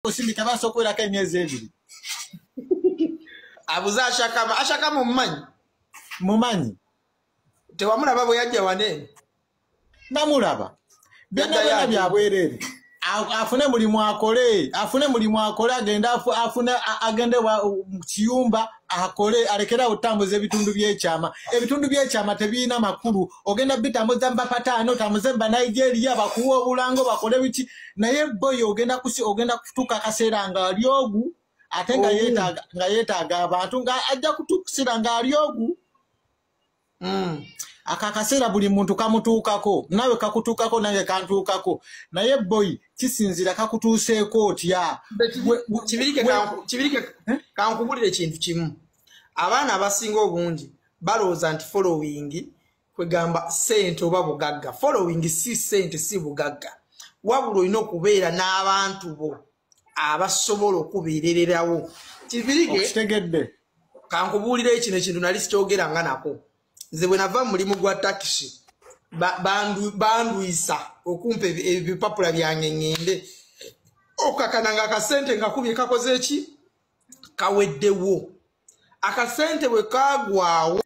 osindika basokwera ka emyezi ebiri abuza ashakama mumanyi tewamulaba bwe yajja wane namulaba byonna byabwerere afune mulimu akole agende mu kiyumba akole alekera otambuza ebitundu by'ekyama tebiina makulu ogenda bitambuza mbapatano tamuze mba Nigeria bakuwa obulango bakole biki naye boy ogenda kutuka kaseera nga ali ogu ate nga yeetaaga abantu nga ajja kutukisira nga ali ogu akakasera buli muntu kamutuukako nawe kakutuukako naye kantuukako naye boy kisinzira kakutuuseeko otya kibirike kankubulire ekintu kimu abaana abasinga obungi balowooza nti following kwegamba sente oba bugagga following si sente si bugagga wabula olina okubeera n'abantu bo abasobola okubeerererawo kitegedde kankubuulira ekino ekintu nali sikyogeranga nako nze bwe nava mu mulimu gwa takisi bandwisa okumpa ebipapula byange ngende okakana nga akasente nga kubye kakoze eki kaweddewo akasente bwe kagwawo